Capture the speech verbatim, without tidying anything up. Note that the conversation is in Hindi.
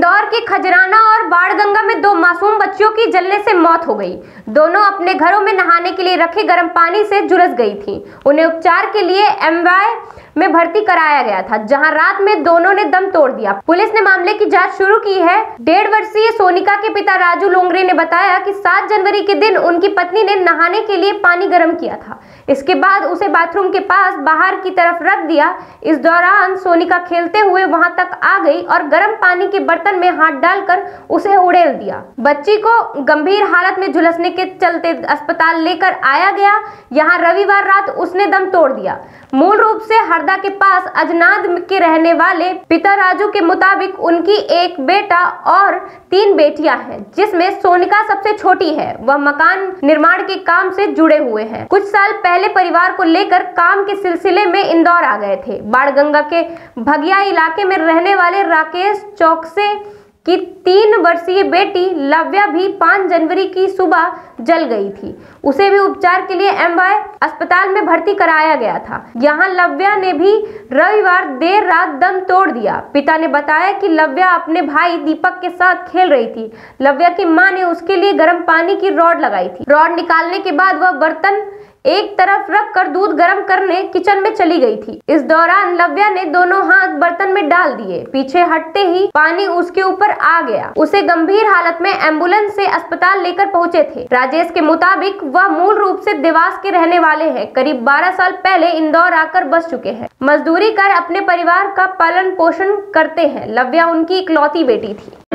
इंदौर के खजराना और बाणगंगा में दो मासूम बच्चियों की जलने से मौत हो गई। दोनों अपने घरों में नहाने के लिए रखे गर्म पानी से झुलस गई थीं। उन्हें उपचार के लिए एमवाय में भर्ती कराया गया था, जहां रात में दोनों ने दम तोड़ दिया। पुलिस ने मामले की जांच शुरू की है। डेढ़ वर्षीय सोनिका के पिता राजू लोंगरे ने बताया कि सात जनवरी के दिन उनकी पत्नी ने नहाने के लिए पानी गर्म किया था। इसके बाद उसे बाथरूम के पास बाहर की तरफ रख दिया। इस दौरान सोनिका खेलते हुए वहां तक आ गई और गर्म पानी के बर्तन में हाथ डालकर उसे उड़ेल दिया। बच्ची को गंभीर हालत में झुलसने के चलते अस्पताल लेकर आया गया। यहां रविवार रात उसने दम तोड़ दिया। मूल रूप से हरदा के पास अजनाद के रहने वाले पिता राजू के मुताबिक उनकी एक बेटा और तीन बेटियां हैं, जिसमें सोनिका सबसे छोटी है। वह मकान निर्माण के काम से जुड़े हुए हैं। कुछ साल पहले परिवार को लेकर काम के सिलसिले में इंदौर आ गए थे। बाणगंगा के भगिया इलाके में रहने वाले राकेश चौकसे की तीन वर्षीय बेटी लव्या भी पाँच जनवरी की सुबह जल गई थी। उसे भी उपचार के लिए एमवाय अस्पताल में भर्ती कराया गया था। यहां लव्या ने भी रविवार देर रात दम तोड़ दिया। पिता ने बताया कि लव्या अपने भाई दीपक के साथ खेल रही थी। लव्या की मां ने उसके लिए गर्म पानी की रॉड लगाई थी। रॉड निकालने के बाद वह बर्तन एक तरफ रखकर दूध गर्म करने किचन में चली गई थी। इस दौरान लव्या ने दोनों हाथ बर्तन में डाल दिए। पीछे हटते ही पानी उसके ऊपर आ गया। उसे गंभीर हालत में एम्बुलेंस से अस्पताल लेकर पहुंचे थे। राजेश के मुताबिक वह मूल रूप से देवास के रहने वाले हैं। करीब बारह साल पहले इंदौर आकर बस चुके हैं। मजदूरी कर अपने परिवार का पालन पोषण करते हैं। लव्या उनकी इकलौती बेटी थी।